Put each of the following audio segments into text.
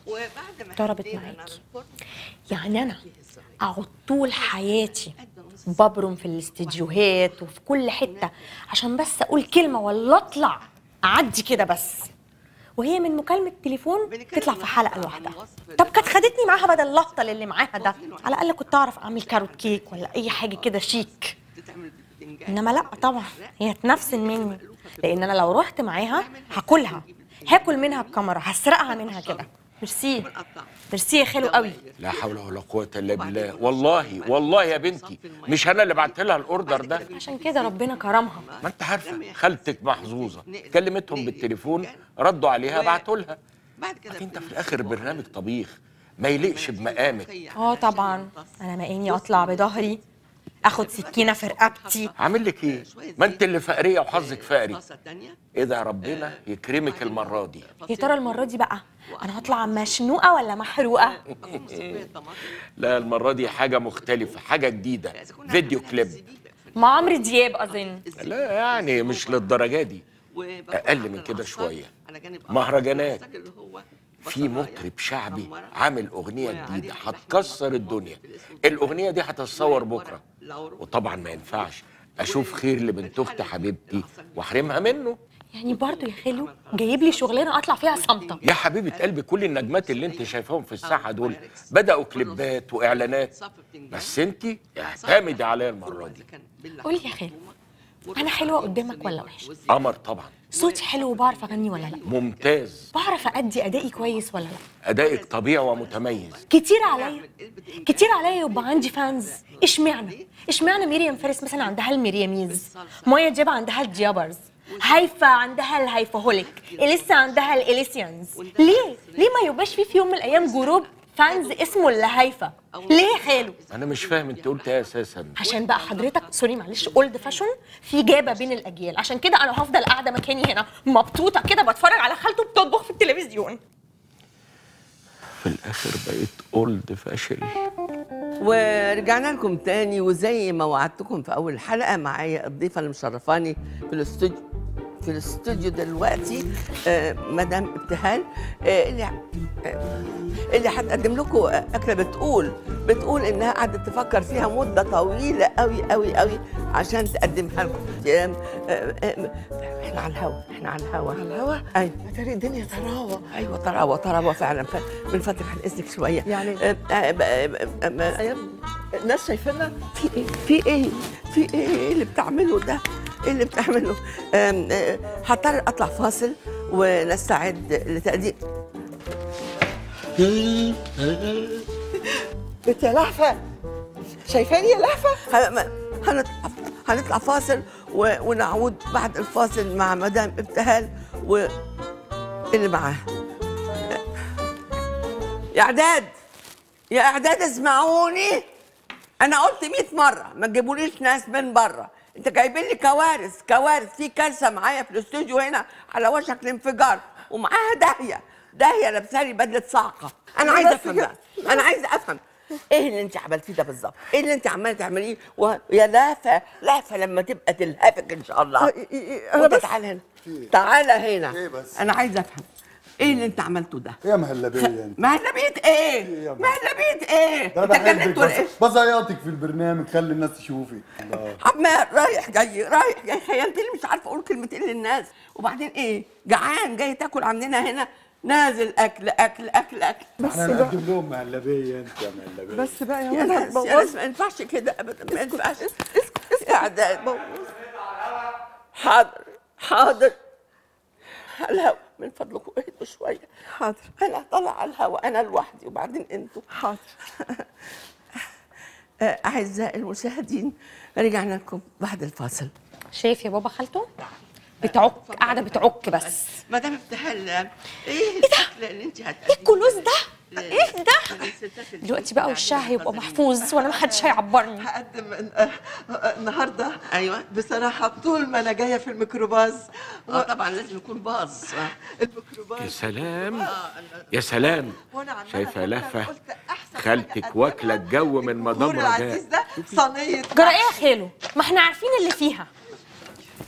ضربت معاكي. يعني انا اقعد طول حياتي ببرم في الاستديوهات وفي كل حته عشان بس اقول كلمه ولا اطلع اعدي كده بس، وهي من مكالمه تليفون تطلع في حلقه لوحدها. طب كانت خدتني معاها بدل اللهطه اللي معاها ده، على الاقل كنت اعرف اعمل كاروت كيك ولا اي حاجه كده شيك. انما لا طبعا، هي تنفسن مني، لان انا لو رحت معاها هاكلها، هاكل منها الكاميرا، هسرقها منها كده. ميرسي ميرسي يا خالو قوي. لا حول ولا قوة الا بالله. والله يا بنتي مش انا اللي بعت لها الاوردر ده. عشان كده ربنا كرمها. ما انت عارفه خالتك محظوظه، كلمتهم بالتليفون ردوا عليها بعتوا لها. انت في الاخر برنامج طبيخ ما يليقش بمقامك. طبعا انا مقامي اطلع بظهري اخد سكينه في رقبتي. عامل لك ايه؟ ما انت اللي فقريه وحظك فقري. ايه ده، ربنا يكرمك المره دي. يا ترى المره دي بقى انا هطلع مشنوقه ولا محروقه؟ لا المره دي حاجه مختلفه، حاجه جديده، فيديو كليب مع عمرو دياب اظن. لا يعني مش للدرجه دي، اقل من كده شويه. مهرجانات، في مطرب شعبي عامل اغنيه جديده هتكسر الدنيا. الاغنيه دي هتتصور بكره، وطبعا ما ينفعش اشوف خير لبنت اختي حبيبتي واحرمها منه. يعني برضو يا خالو جايب لي شغلانه اطلع فيها صامته؟ يا حبيبه قلبي كل النجمات اللي انت شايفاهم في الساحه دول بداوا كليبات واعلانات، بس انت اعتمدي عليا المره دي. قولي يا خالو، انا حلوه قدامك ولا وحشه؟ قمر طبعا. صوتي حلو وبعرف اغني ولا لا؟ ممتاز. بعرف ادي ادائي كويس ولا لا؟ ادائك طبيعي ومتميز. كتير عليا يبقى عندي فانز. اشمعنى ميريام فارس مثلا عندها الميرياميز، مايا دياب عندها الديابرز، هيفا عندها الهيفاهوليك، اليسا عندها الاليسيانز؟ ليه ما يبقاش في يوم من الايام جروب فانز اسمه الهيفا؟ ليه يا خالو؟ انا مش فاهم انت قلت ايه اساسا. عشان بقى حضرتك سوري معلش اولد فاشون، في جابه بين الاجيال، عشان كده انا هفضل قاعده مكاني هنا مبطوطه كده بتفرج على خالته بتطبخ في التلفزيون. في الاخر بقيت اولد فاشل. ورجعنا لكم تاني، وزي ما وعدتكم في اول حلقه معايا الضيفه اللي مشرفاني في الاستوديو دلوقتي مدام ابتهال، اللي هتقدم لكم اكله بتقول انها قعدت تفكر فيها مده طويله قوي قوي قوي عشان تقدمها لكم. احنا على الهوا ايوه. اتاري الدنيا طراوه. ايوه طراوه فعلا. من فضلك هنقذك شويه يعني. الناس شايفيننا في ايه اللي بتعمله ده؟ ايه اللي بتعمله؟ هضطر اطلع فاصل ونستعد لتقديم. بنت يا لهفه، شايفاني يا لهفه؟ هنطلع فاصل ونعود بعد الفاصل مع مدام ابتهال واللي معاها. يا اعداد اسمعوني، انا قلت 100 مره ما تجيبوليش ناس من بره. انت جايبين لي كوارث. في كارثه معايا في الاستوديو هنا على وشك الانفجار، ومعاها داهيه لابسه لي بدله صاعقه. انا عايزه افهم بقى، انا عايزه افهم ايه اللي انت عملتيه ده بالظبط؟ ايه اللي انت عماله تعمليه؟ ويا لهفه لما تبقى تلهفك ان شاء الله. انا بس تعالى هنا ايه بس؟ انا عايزه افهم ايه اللي انت عملته ده؟ يا مهلبيه انت. مهلبيه ايه؟ ده انا بحبك بزياطك في البرنامج، خلي الناس تشوفي. عمال رايح جاي خيلتني مش عارفه اقول كلمتين للناس. وبعدين ايه؟ جعان جاي تاكل عندنا هنا، نازل اكل. بس احنا نقدم لهم مهلبيه انت يا مهلبيه. بس بقى يا ناس ما ينفعش كده ابدا، ما ينفعش. اعداد حاضر الهوا من فضلكم اهدوا شويه. حاضر. انا طالعه على الهوا انا لوحدي وبعدين انتوا. حاضر. اعزائي المشاهدين، رجعنا لكم بعد الفاصل. شايف يا بابا خالته بتعك، قاعده بتعك بس. مدام ابتهال، ايه الاكله اللي انت هتقدميها؟ ايه الكلوز ده؟ ايه ده؟ دلوقتي بقى وشها هيبقى محفوظ وانا محدش هيعبرني. هقدم النهارده ايوه بصراحه طول ما انا جايه في الميكروباص طبعا لازم يكون باص. الميكروباص. يا سلام شايفه يا لهفه خالتك واكله الجو من مدام رجاء. ده صينيه جرى ايه يا خالو؟ ما احنا عارفين اللي فيها.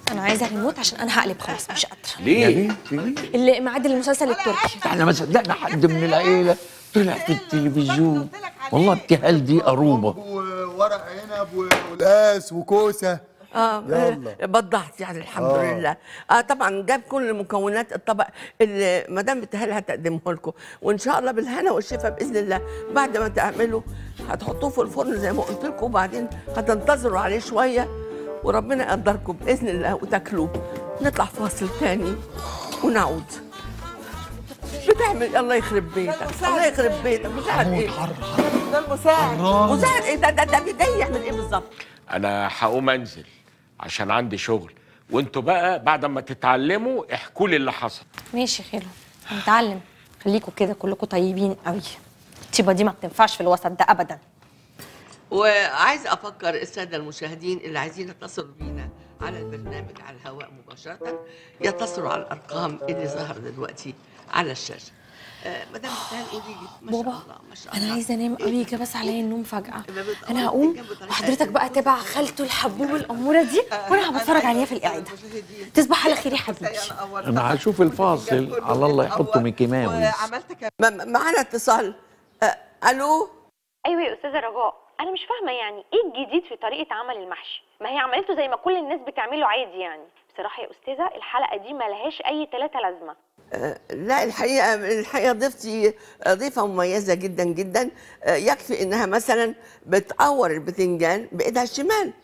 انا عايزه ريموت عشان انا هقلب خلاص مش قادره. ليه؟ اللي ميعاد المسلسل التركي. احنا ما صدقنا حد من العيله طلع في التلفزيون. والله ابتهال دي قروبه. وورق عنب وقلقاس وكوسه. يلا بضحت يعني الحمد لله. طبعا جاب كل مكونات الطبق اللي مدام ابتهال هتقدمه لكم، وان شاء الله بالهنا والشفا باذن الله. بعد ما تعملوا هتحطوه في الفرن زي ما قلت لكم، وبعدين هتنتظروا عليه شويه وربنا يقدركم باذن الله وتاكلوه. نطلع فاصل تاني ونعود. بتعمل الله يخرب بيتك، الله يخرب بيتك. مساعد ايه؟ ده المساعد. مساعد ايه؟ ده جاي يعمل ايه بالظبط؟ انا هقوم انزل عشان عندي شغل، وانتوا بقى بعد ما تتعلموا احكوا لي اللي حصل. ماشي خير، هنتعلم. خليكوا كده كلكوا طيبين قوي. الطيبه دي ما بتنفعش في الوسط ده ابدا. وعايز افكر الساده المشاهدين اللي عايزين يتصلوا بينا على البرنامج على الهواء مباشره يتصلوا على الارقام اللي ظهر دلوقتي على الشاشه. مدام ابتهال قولي لي ما شاء الله ما شاء الله. انا عايزه انام قوي كده، بس عليا النوم فجاه. انا هقوم وحضرتك بقى تبع خالته الحبوب الاموره دي، وانا هبتفرج عليها في القعده. تصبح على خير يا حبيبي. انا هشوف الفاصل على الله يحطه ميكي ماوس. معانا اتصال. الو. ايوه يا استاذه رجاء، انا مش فاهمه يعني ايه الجديد في طريقه عمل المحشي؟ ما هي عملته زي ما كل الناس بتعمله عادي يعني. بصراحه يا استاذه الحلقه دي ما لهاش اي 3 لازمه. لا الحقيقه ضيفتي ضيفه مميزه جدا جدا. يكفي انها مثلا بتقور البتنجان بايدها الشمال.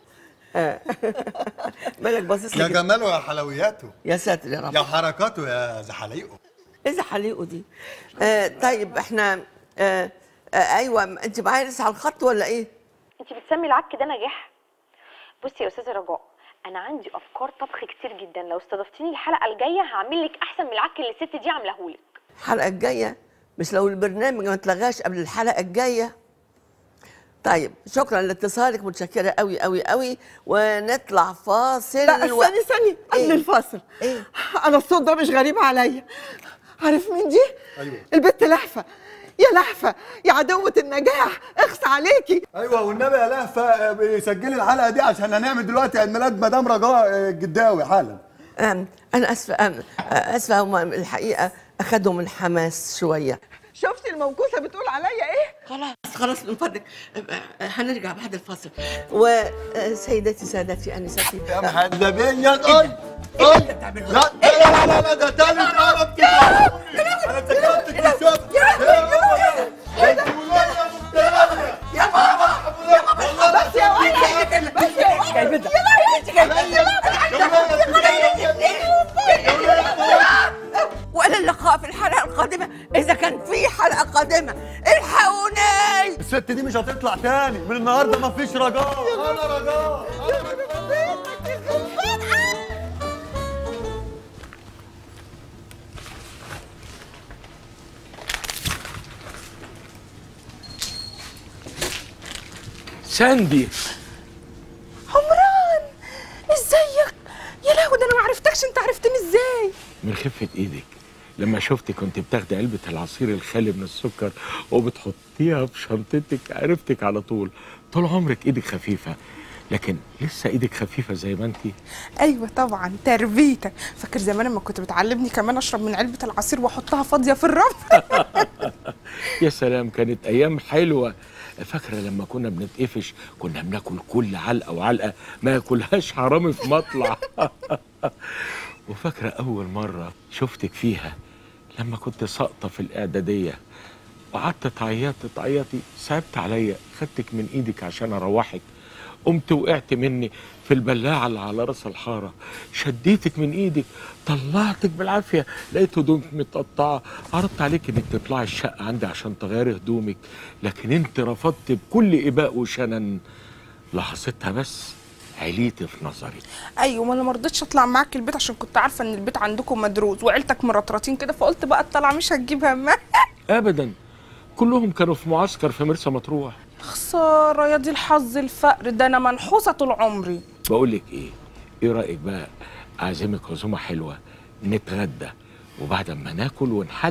مالك باصص يا جماله يا حلوياته، يا ساتر يا رب، يا حركاته يا زحاليقه. ايه زحاليقه دي؟ طيب احنا ايوه، انت معايا لسه على الخط ولا ايه؟ انت بتسمي العك ده نجاح؟ بصي يا استاذه رجاء، انا عندي افكار طبخ كتير جدا، لو استضفتيني الحلقه الجايه هعمل لك احسن من العك اللي الست دي عاملاه لك. الحلقه الجايه؟ مش لو البرنامج ما اتلغاش قبل الحلقه الجايه؟ طيب شكرا لاتصالك، متشكره قوي قوي قوي، ونطلع فاصل. لا استني قبل الفاصل. ايه؟ انا الصوت ده مش غريب عليا. عارف مين دي؟ ايوه البت لهفه. يا لهفه يا عدوة النجاح، اخس عليكي. ايوه والنبي يا لهفه سجلي الحلقه دي عشان هنعمل دلوقتي عيد ميلاد مدام رجاء الجداوي حالا. انا اسفه هم الحقيقه اخدهم الحماس شويه. شفتي الموكوسه بتقول عليا ايه؟ خلاص من فضلك هنرجع بعد الفاصل. وسيداتي سادتي انساتي يا محدبين قول لا ده تالت قرب كده. انا افتكرتك الشوط. يا بابا بس يا ولد بس يا ولد والى اللقاء في الحلقه القادمه، اذا كان في حلقه قادمه. الحقوني، الست دي مش هتطلع تاني من النهارده، مفيش رجاء. انا رجاء. ساندي عمران ازيك؟ يا لهوي ده انا ما عرفتكش، انت عرفتني ازاي؟ من خفة ايدك لما شفتك كنت بتاخدي علبة العصير الخالي من السكر وبتحطيها في شنطتك عرفتك على طول. طول عمرك ايدك خفيفة، لكن لسه ايدك خفيفة زي ما انتي. ايوه طبعا تربيتك. فاكر زمان لما كنت بتعلمني كمان اشرب من علبة العصير واحطها فاضية في الرف؟ يا سلام، كانت ايام حلوة. فاكرة لما كنا بنتقفش كنا بناكل كل علقة وعلقة ما ياكلهاش حرامي في مطلع. وفاكرة أول مرة شفتك فيها لما كنت ساقطة في الإعدادية وقعدت تعيطي، صعبت عليا، خدتك من إيدك عشان أروحك، قمت وقعت مني في البلاعة اللي على راس الحارة، شديتك من إيدك طلعتك بالعافية، لقيت هدومك متقطعة، عرضت عليك إنك تطلعي الشقة عندي عشان تغيري هدومك، لكن أنت رفضت بكل إباء وشنن. لحظتها بس عليتي في نظري. ايوه، ما انا ما رضيتش اطلع معاك البيت عشان كنت عارفه ان البيت عندكم مدروس وعيلتك مرطرطين كده، فقلت بقى الطلعه مش هتجيب همها. ابدا، كلهم كانوا في معسكر في مرسى مطروح. خساره يا دي الحظ الفقر ده، انا منحوسه طول عمري. بقول لك ايه رايك بقى اعزمك عزومه حلوه، نتغدى وبعد ما ناكل ونحلي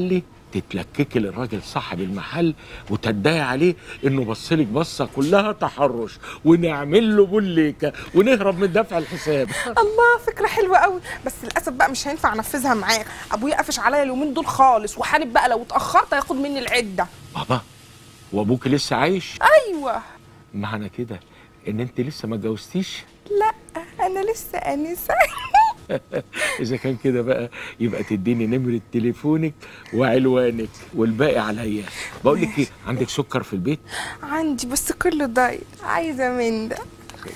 تتلككي للراجل صاحب المحل وتدعي عليه انه بصلك بصه كلها تحرش، ونعمل له بوليكه ونهرب من دفع الحساب. الله، فكره حلوه قوي، بس للاسف بقى مش هينفع انفذها معاك. ابويا قافش عليا اليومين دول خالص، وحالف بقى لو اتاخرت هياخد مني العده. بابا، وابوك لسه عايش؟ ايوه. معنى كده ان انت لسه ما اتجوزتيش؟ لا، انا لسه انسه. اذا كان كده بقى يبقى تديني نمره تليفونك وعنوانك والباقي عليا. بقول لك ايه، عندك سكر في البيت؟ عندي بس كله دايت، عايزه من ده.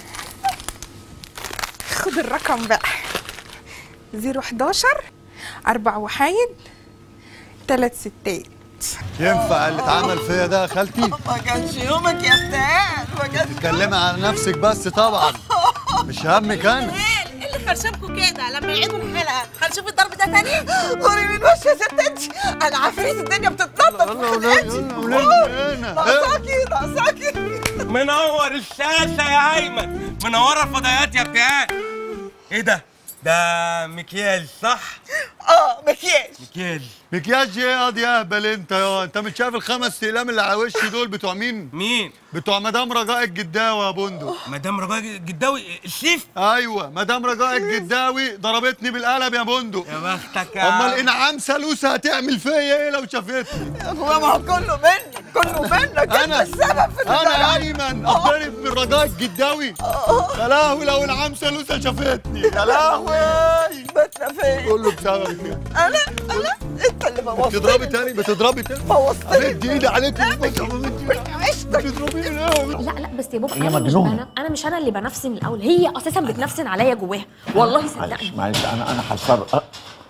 خد الرقم بقى، 011 4 وحايد 3 ستات. ينفع اللي اتعمل فيا ده يا خالتي؟ ما كانش يومك يا بتاع، ما كانش. اتكلمي عن نفسك بس طبعا، مش همك انا. ايه اللي خرشمكوا كده؟ لما يعيدوا الحلقه هنشوف الضرب ده تاني؟ قولي من وش يا ست انت، انا عفريت الدنيا بتتنطط في خلقتي. ناقصاكي. منور الشاشه يا ايمن، منوره الفضائيات يا ابتهال. ايه ده مكياج صح؟ مكياج. مكياج ايه ياض يا اهبل انت؟ انت مش شايف الخمس اقلام اللي على وشي دول بتوع مين؟ بتوع مدام رجاء الجداوي يا بندق. مدام رجاء الجداوي الشيف؟ ايوه، مدام رجاء الجداوي ضربتني بالقلم يا بندق. يا بختك يا امال انعام سلوسه هتعمل فيا ايه لو شافتني؟ هو ما هو كله منك، انت السبب في انا ايمن اتضرب من رجاء الجداوي. يا لهوي لو انعام سلوسه شافتني، يا لهوي. بتنا فين؟ كله بسببك. انا انت اللي بوظتني. بتضربي تاني بوظتني. امد ايدي عليك. عشتك. بتضربيني ليه؟ لا بس يا بابا، هي مجنونة. انا مش انا اللي بنفسن الاول، هي اساسا بتنفسن عليا جواها. والله صدقني. معلش انا هتصرف.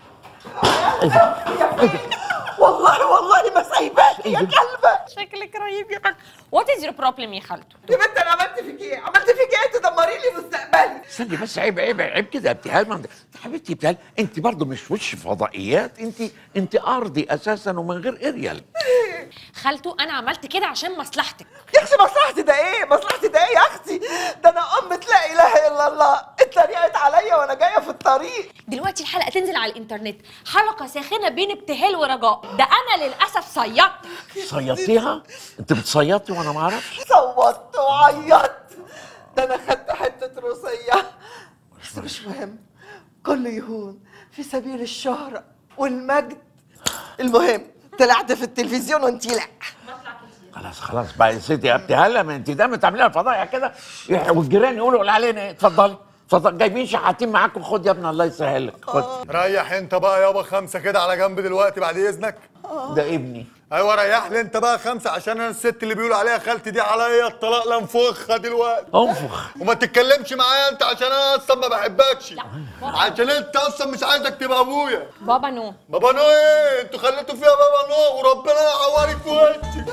والله ما سايباك يا كلبه. شكلك رهيب يا خالته. وات از يور بروبلم يا خالته؟ يا بنت انا عملت فيك ايه؟ تدمري لي مستقبلي. استني بس، عيب كده يا ابتهال. حبيبتي ابتهال، انت برضه مش وش فضائيات، انت ارضي اساسا ومن غير اريال. خالته انا عملت كده عشان مصلحتك. يا اختي مصلحتي ده ايه يا اختي؟ ده انا لا اله الا الله، اتريقت عليا وانا جايه في الطريق. دلوقتي الحلقه تنزل على الانترنت، حلقه ساخنه بين ابتهال ورجاء. ده انا للاسف صيدتيها؟ انت بتصيطي وانا ما اعرفش؟ صوتت وعيطت، ده انا خدت حته روسيه، بس مش مهم، كله يهون في سبيل الشهره والمجد. المهم طلعت في التلفزيون وانتي لا. خلاص بقى يا ستي يا ابتهال، ما انت دايما تعمليها فضايح كده والجيران يقولوا علينا ايه. اتفضلي جايبين شحاتين معاكم، خد يا ابني الله يسهل لك. خد. ريح انت بقى يابا 5 كده على جنب دلوقتي بعد اذنك. ده ابني. ايوه ريح لي انت بقى 5 عشان انا الست اللي بيقولوا عليها خالتي دي عليا الطلاق لانفخها دلوقتي. انفخ. وما تتكلمش معايا انت عشان انا اصلا ما بحبكش، عشان انت اصلا مش عايزك تبقى ابويا. بابا نو ايه؟ انتوا خليتوا فيها بابا نو، وربنا يعورك في وشك.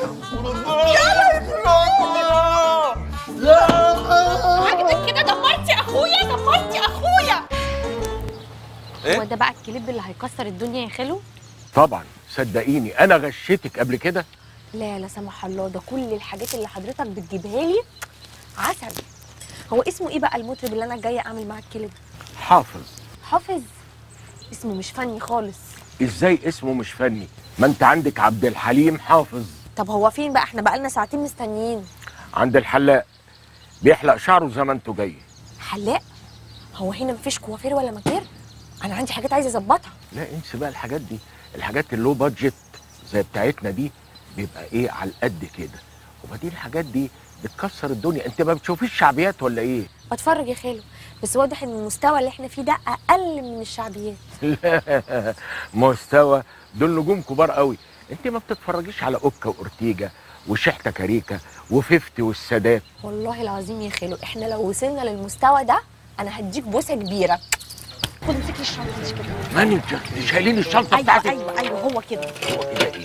عجبك كده؟ دمرتي اخويا. إيه؟ هو ده بقى الكليب اللي هيكسر الدنيا يا خالو؟ طبعا صدقيني، انا غشيتك قبل كده؟ لا سمح الله، ده كل الحاجات اللي حضرتك بتجيبها لي عسل. هو اسمه ايه بقى المطرب اللي انا جايه اعمل معاه الكليب؟ حافظ. اسمه مش فني خالص. ازاي اسمه مش فني؟ ما انت عندك عبد الحليم حافظ. طب هو فين بقى؟ احنا بقالنا ساعتين مستنيين. عند الحلاق بيحلق شعره زي ما انتوا جاي. حلاق؟ هو هنا مفيش كوافير ولا مكير؟ انا عندي حاجات عايزه اظبطها. لا انسى بقى الحاجات دي، الحاجات اللو بادجت زي بتاعتنا دي بيبقى ايه على القد كده، وبعدين الحاجات دي بتكسر الدنيا. انت ما بتشوفيش شعبيات ولا ايه؟ بتفرج يا خالو، بس واضح ان المستوى اللي احنا فيه ده اقل من الشعبيات. لا مستوى، دول نجوم كبار قوي. انت ما بتتفرجيش على اوكا واورتيجا وشحتة كاريكا وفيفتي والسادات. والله العظيم يا خالو احنا لو وصلنا للمستوى ده انا هديك بوسه كبيره. خد امسك لي الشنطه دي كده. ماني انت شايلين الشنطه بتاعتك؟ ايوه هو كده. ايه؟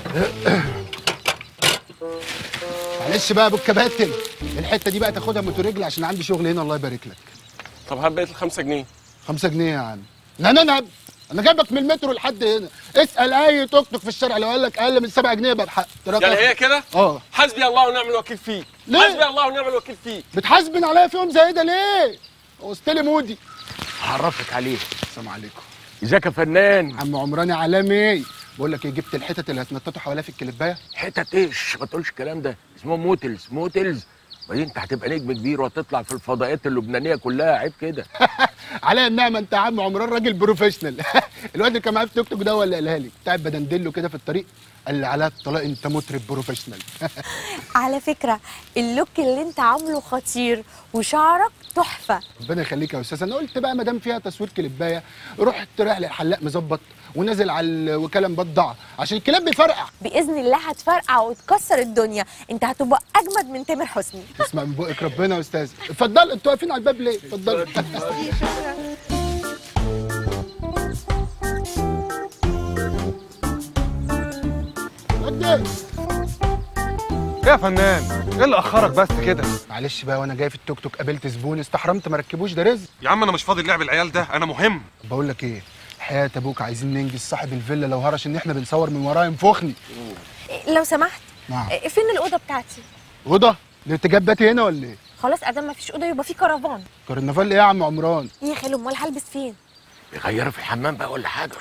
معلش بقى يا ابو الكباتن، الحته دي بقى تاخدها موتوريجل عشان عندي شغل هنا الله يبارك لك. طب هات بقيه ال5 جنيه. 5 جنيه يا عم؟ لا انا جايبك من المترو لحد هنا، اسال اي توك توك في الشارع لو قال لك اقل من 7 جنيه يبقى بحق. يعني هي كده؟ حسبي الله ونعم الوكيل فيك. ليه؟ حسبي الله ونعم الوكيل فيك. بتحاسبن عليا في يوم زي ده ليه؟ وسطلي مودي. هعرفك عليه. السلام عليكم. ازيك يا فنان؟ عم عمراني عالمي. بقول لك ايه، جبت الحتت اللي هتنططوا حواليها في الكليبايه؟ حتت ايش؟ ما تقولش الكلام ده، اسمه موتلز موتلز. بعدين انت هتبقى نجم كبير وهتطلع في الفضائيات اللبنانيه كلها، عيب كده. على النعمه انت يا عم عمران راجل بروفيشنال. الواد اللي كان معايا في توك توك ده هو اللي قالها لي، بتاع بدندله كده في الطريق، قال لي علاء الطلاق انت مطرب بروفيشنال. على فكره اللوك اللي انت عامله خطير وشعرك تحفه. ربنا يخليك يا استاذ. انا قلت بقى ما دام فيها تصوير كليبايه رحت رايح للحلاق مظبط ونازل على الوكاله مبضع عشان الكلاب بيفرقع. باذن الله هتفرقع وتكسر الدنيا، انت هتبقى اجمد من تامر حسني. اسمع من بقك ربنا يا استاذ. اتفضل، انتوا واقفين على الباب ليه؟ اتفضلوا. ايه يا فنان؟ ايه اللي اخرك بس كده؟ معلش بقى، وانا جاي في التوك توك قابلت زبون استحرمت ما ركبوش، ده رزق. يا عم انا مش فاضي لعب العيال ده، انا مهم. بقول لك ايه، حياة ابوك عايزين ننجز صاحب الفيلا، لو هرش ان احنا بنصور من وراه ينفخني. لو سمحت. نعم. فين الاوضه بتاعتي؟ اوضه؟ انت جايب باتي هنا ولا ايه؟ خلاص ادام ما فيش اوضه يبقى في كرفان. كرنفال ايه يا عم عمران؟ ايه يا خالو، امال هلبس فين؟ يغيروا في الحمام بقى ولا حاجه.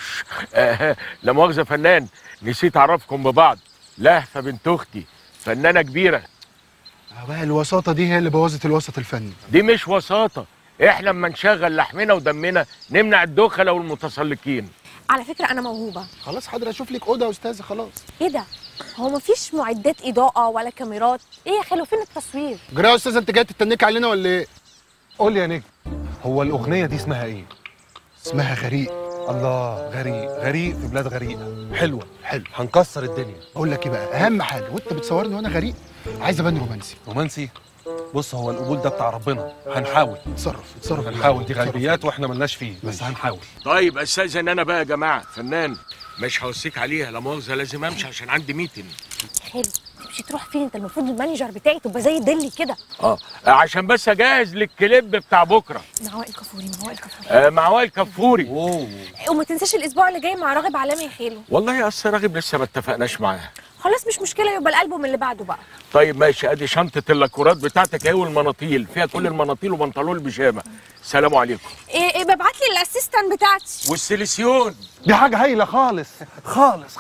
لا مؤاخذه فنان، نسيت اعرفكم ببعض. لهفه بنت اختي فنانه كبيره. بقى الوساطه دي هي اللي بوظت الوسط الفني. دي مش وساطه، احنا لما نشغل لحمنا ودمنا نمنع الدخله والمتسلقين. على فكره انا موهوبه. خلاص حاضر اشوف لك اوضه يا استاذه. خلاص. ايه ده؟ هو مفيش معدات اضاءه ولا كاميرات؟ ايه يا خالو فين التصوير؟ جرى يا استاذه، انت جاي تتنك علينا ولا ايه؟ قول لي يا نجم، هو الاغنيه دي اسمها ايه؟ اسمها غريق. الله، غريق غريق في بلاد غريقه. حلوه هنكسر الدنيا. اقول لك ايه بقى، اهم حاجه وانت بتصورني وانا غريق عايز ابان رومانسي. رومانسي؟ بص، هو القبول ده بتاع ربنا، هنحاول. اتصرف هنحاول، دي غيبيات واحنا ملناش فيه، بس هنحاول. طيب استاذن انا بقى يا جماعه، فنان مش هوصيك عليها، لا مؤاخذه لازم امشي عشان عندي ميتنج. خالو تمشي تروح فين؟ انت المفروض المانجر بتاعي تبقى زي دلي كده. عشان بس اجهز للكليب بتاع بكره. مع وائل كفوري. مع وائل كفوري. وما تنساش الاسبوع اللي جاي مع راغب علامه يا خالو. والله اصل راغب لسه ما اتفقناش معاه. خلاص مش مشكله، يبقى الالبوم اللي بعده بقى. طيب ماشي، ادي شنطه اللاكورات بتاعتك اهي والمناطيل، فيها كل المناطيل وبنطلون البيجامه. سلام عليكم. ايه ببعت لي الاسيستنت بتاعتي. والسيليسيون دي حاجه هايله خالص خالص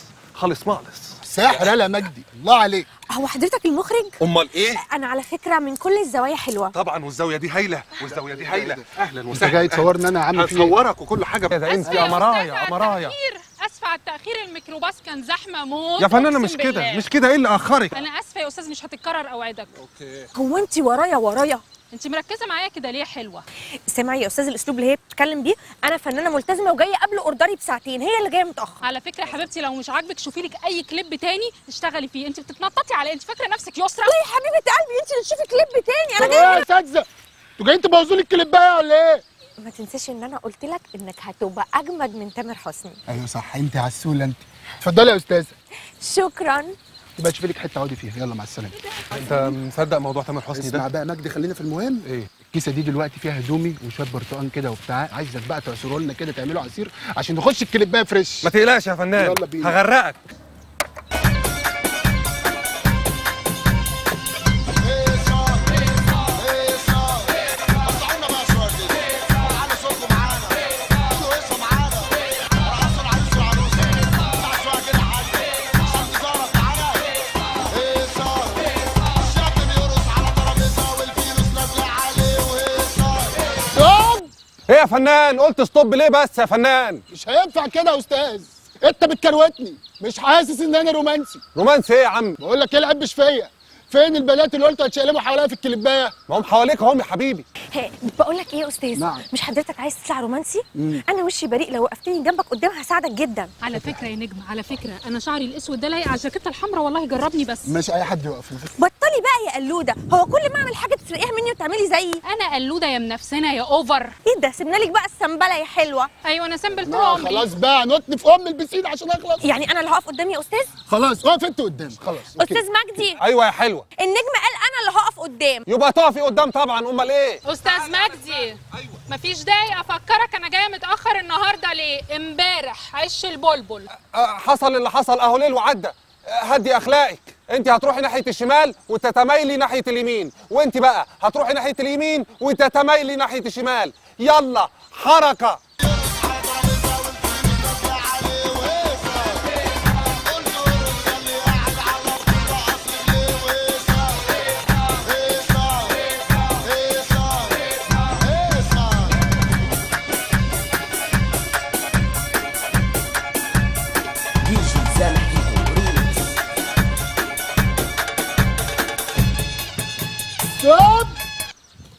مالص. ساحر يا مجدي، الله عليك. هو حضرتك المخرج؟ امال ايه؟ انا على فكره من كل الزوايا حلوه. طبعا، والزاويه دي هايله والزاويه دي هايله. اهلا انت وسهلا. جاي تصورني انا يا عم؟ في هصورك وكل حاجه. ده انت يا مرايا. اسفه على التاخير، الميكروباص كان زحمه موت. يا فنانه مش كده مش كده، ايه اللي اخرك؟ انا اسفه يا استاذ، مش هتتكرر اوعدك. اوكي. هو انت ورايا؟ انت مركزه معايا كده ليه؟ حلوه. سامعي يا استاذ الاسلوب اللي هي بتتكلم بيه؟ انا فنانه ملتزمه وجايه قبل اوردري بساعتين، هي اللي جايه متاخر. على فكره يا حبيبتي، لو مش عاجبك شوفي لك اي كليب تاني تشتغلي فيه. انت بتتنططي على انت فاكره نفسك يسرا؟ لا يا حبيبه قلبي، انت اللي تشوفي كليب تاني. انا جايه يا اساتذه، انتوا جايين تبوظوا لي الكليبايه ولا ايه؟ ما تنساش ان انا قلت لك انك هتبقى اجمد من تامر حسني. ايوه صح، انت عسوله انت. اتفضلي يا استاذه. شكرا. تبقى تشوفي لك حته اقعدي فيها. يلا مع السلامه. انت مصدق موضوع تامر حسني ده؟ اسمع بقى مجدي، خلينا في المهم. ايه؟ الكيسه دي دلوقتي فيها هدومي وشويه برتقان كده وبتاع، عايزك بقى تعصروا لنا كده، تعملوا عصير عشان نخش الكليبايه فريش. ما تقلقش يا فنان، يلا بينا. هغرقك. ايه يا فنان، قلت ستوب ليه بس يا فنان؟ مش هينفع كده يا استاذ، انت بتكروتني، مش حاسس ان انا رومانسي. رومانسي ايه يا عم؟ بقول لك ايه، العبش فيا. فين البنات اللي قلت هتشقلبوا حواليا في الكليبايه؟ ما هم حواليك اهم يا حبيبي. بقول لك ايه يا استاذ؟ نعم. مش حضرتك عايز تطلع رومانسي؟ انا وشي بريء، لو وقفتني جنبك قدام هساعدك جدا. على فكره يا نجم، على فكره انا شعري الاسود ده لايق على الجاكيته الحمراء، والله جربني بس. مش اي حد يوقف. بطلي بقى يا قلوده، هو كل ما اعمل حاجه تسرقيها مني وتعملي زيي؟ انا قلوده يا منافسنا يا اوفر. ايه ده؟ سيبنا لك بقى السنبله يا حلوه. ايوه انا سنبل طول عمري. خلاص بقى، نطني في ام البسين عشان اخلص. يعني انا اللي هقف قدامي يا استاذ؟ خلاص اقف انت قدام. خلاص استاذ مجدي. ايوه يا حلوه. النجم قال انا اللي هقف قدام. يبقى تقفي قدام طبعا، امال ايه؟ استاذ مجدي، ايوه مفيش داعي افكرك انا جايه متاخر النهارده ليه. امبارح عش البلبل. حصل اللي حصل اهو، ليل وعدى. هدي اخلاقك. انت هتروحي ناحيه الشمال وتتميلي ناحيه اليمين، وانت بقى هتروحي ناحيه اليمين وتتميلي ناحيه الشمال. يلا حركه.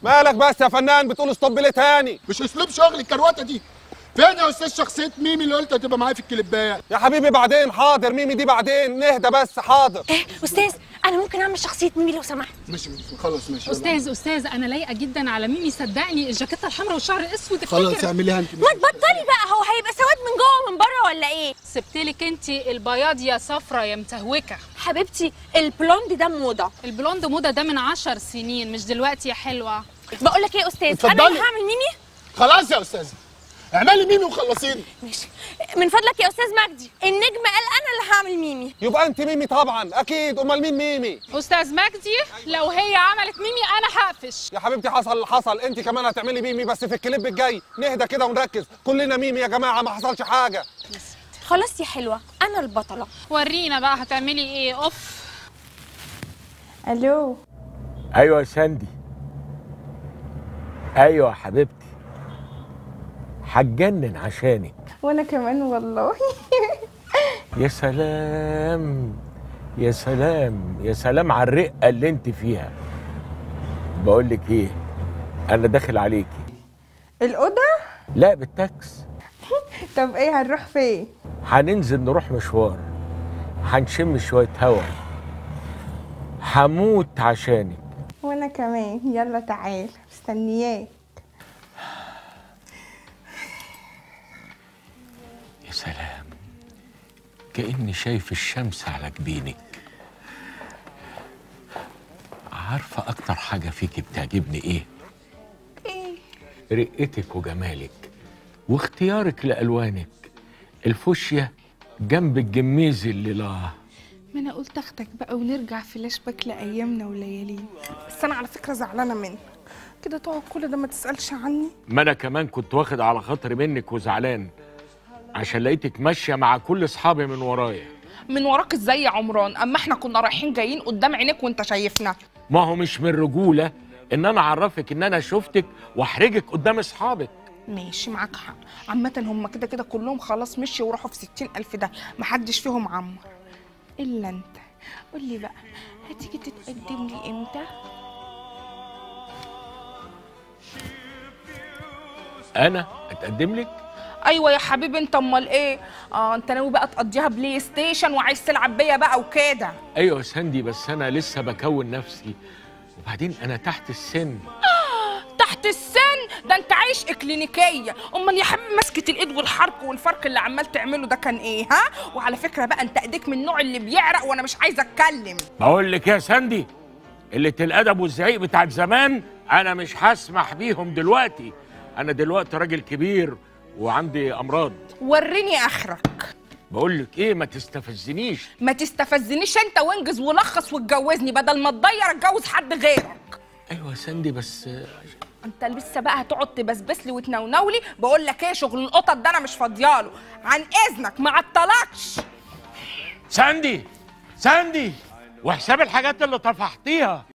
مالك بس يا فنان بتقول استوب ليه تاني؟ مش اسلوب شغل الكروته دي. فين يا استاذ شخصيه ميمي اللي قلت هتبقى معايا في الكليبات؟ يا حبيبي بعدين، حاضر. ميمي دي بعدين، نهدى بس. حاضر. استاذ انا ممكن اعمل شخصيه ميمي لو سمحت؟ ماشي خلاص ماشي. استاذ انا لايقه جدا على ميمي، صدقني الجاكيته الحمراء والشعر الاسود. خلاص اعمليها انت. ما تبطلي بقى، هو هيبقى سواد من جوه ومن بره ولا ايه؟ سبتلك انت البياض يا صفرا يا متهوكه. حبيبتي البلوند ده موضه. البلوند موضه ده من 10 سنين مش دلوقتي يا حلوه. بقول لك ايه يا استاذ، انا اللي هعمل ميمي. خلاص يا استاذ اعملي ميمي وخلصيني. ماشي من فضلك يا استاذ مجدي، النجم قال انا اللي هعمل ميمي. يبقى انت ميمي طبعا اكيد. امال مين ميمي؟ استاذ مجدي لو هي عملت ميمي انا هقفش. يا حبيبتي حصل اللي حصل، انت كمان هتعملي ميمي بس في الكليب الجاي. نهدى كده ونركز، كلنا ميمي يا جماعه، ما حصلش حاجه. خلاص يا حلوه انا البطله. ورينا بقى هتعملي ايه. اوف. الو. ايوه يا ساندي. ايوه يا حبيبتي، هتجنن عشانك. وانا كمان والله. يا سلام يا سلام يا سلام على الرقه اللي انت فيها. بقول لك ايه، انا داخل عليكي. الاوضه؟ لا بالتاكس. طب ايه هنروح فين؟ هننزل نروح مشوار، هنشم شويه هوا، هموت عشانك. وانا كمان. يلا تعال مستنياك. يا سلام، كأني شايف الشمس على جبينك. عارفة أكتر حاجة فيكي بتعجبني إيه؟ ايه؟ رقتك وجمالك واختيارك لألوانك، الفوشيا جنب الجميزي اللي لا. ما انا قلت اخدك بقى ونرجع فلاش باك لايامنا وليالينا. بس انا على فكره زعلانه منك كده، تقعد كل ده ما تسالش عني. ما أنا كمان كنت واخد على خاطري منك وزعلان عشان لقيتك ماشية مع كل أصحابي من ورايا. من وراك ازاي يا عمران؟ اما احنا كنا رايحين جايين قدام عينيك وانت شايفنا. ما هو مش من رجولة إن أنا أعرفك إن أنا شفتك وأحرجك قدام أصحابك. ماشي معاك حق. عامة هم كده كده كلهم خلاص مشي وراحوا في 60,000 ده، محدش فيهم عمر إلا أنت. قولي بقى هتيجي تتقدم لي إمتى؟ أنا أتقدم لك؟ ايوه يا حبيبي انت. امال ايه؟ انت ناوي بقى تقضيها بلاي ستيشن وعايز تلعب بيا بقى وكده؟ ايوه يا ساندي، بس انا لسه بكون نفسي، وبعدين انا تحت السن. تحت السن؟ ده انت عايش اكلينيكيه. امال يا حبيبي مسكه الايد والحرق والفرق اللي عمال تعمله ده كان ايه؟ ها؟ وعلى فكره بقى انت ايديك من النوع اللي بيعرق وانا مش عايزه اتكلم. بقول لك يا ساندي، قله الادب والزعيق بتاعت زمان انا مش هسمح بيهم دلوقتي. انا دلوقتي راجل كبير وعندي امراض. وريني اخرك. بقول لك ايه، ما تستفزنيش. ما تستفزنيش انت، وانجز ولخص واتجوزني بدل ما تضيع اتجوز حد غيرك. ايوه يا ساندي بس انت لسه بقى هتقعد تبسبس لي وتنونولي؟ بقول لك ايه، شغل القطط ده انا مش فاضياله. عن اذنك ما عطلكش. ساندي وحساب الحاجات اللي طفحتيها